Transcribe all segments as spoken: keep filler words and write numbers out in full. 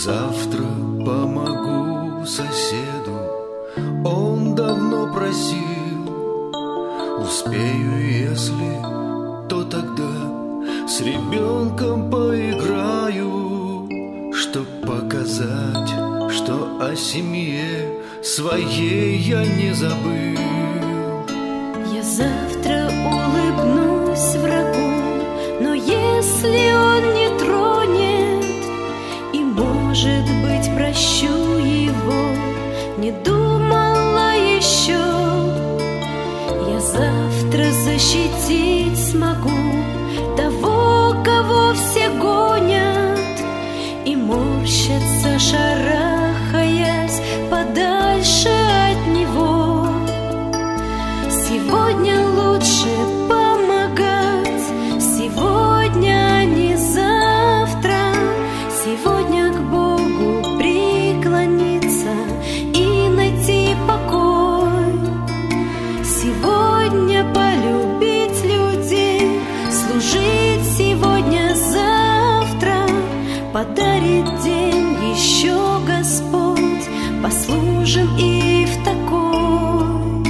завтра помогу соседу, он давно просил. Успею, если, то тогда с ребенком поиграю, чтоб показать, что о семье своей я не забыл. Я завтра улыбнусь врагу, но если он не тронет, и, может быть, прощу его, не думала еще. Я завтра защитить смогу того, кого все гонят, и морщатся, шарахаясь подальше от него. Сегодня лучше помогать, сегодня, а не завтра. Сегодня к Богу преклониться и найти покой. Сегодня полюбить людей, служить сегодня, завтра подарит день еще Господь, послужим и в такой.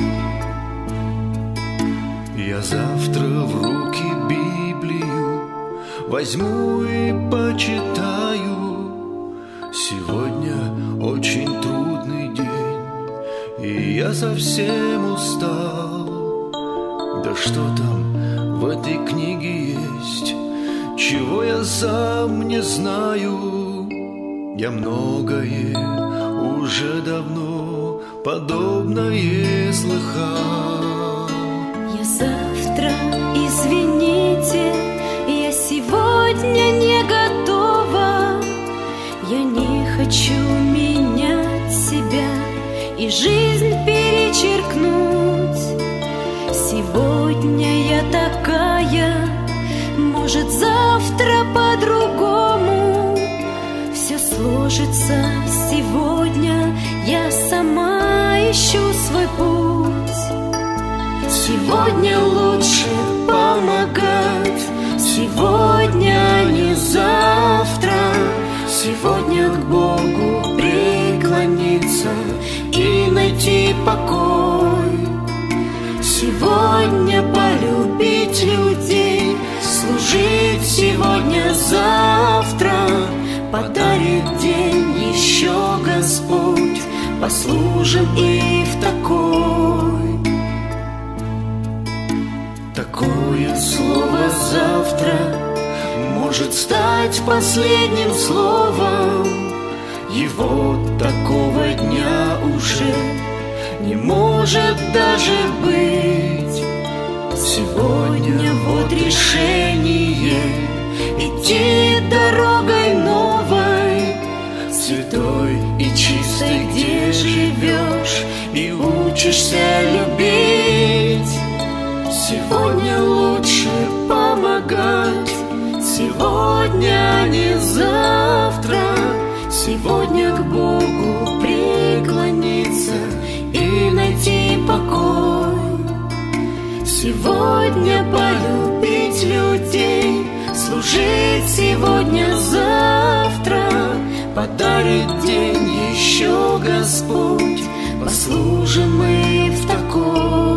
Я завтра в руки Библию возьму и почитаю. Сегодня очень трудный день, и я совсем устал. Да что там в этой книге есть, чего я сам не знаю. Я многое уже давно подобное слыхал. Я завтра, извините, я сегодня не готова. Я не хочу менять себя и жизнь перечеркнуть. Сегодня я такая, может, завтра по-другому все сложится. Сегодня я сама ищу свой путь. Сегодня лучше помогать, сегодня, а не завтра. Сегодня к Богу преклониться и найти покой. Сегодня полюбить людей, служить сегодня, завтра подарит день еще Господь, послужим и в такой. Такое слово завтра может стать последним словом. Его такого дня уже не может даже быть. Сегодня вот решение идти дорогой новой, святой и чистой, где живешь и учишься любить. Сегодня лучше помогать, сегодня, а не завтра. Сегодня к Богу преклониться и найти покой. Сегодня полюбить людей, служить сегодня, завтра подарит день еще Господь, послужим мы в такой.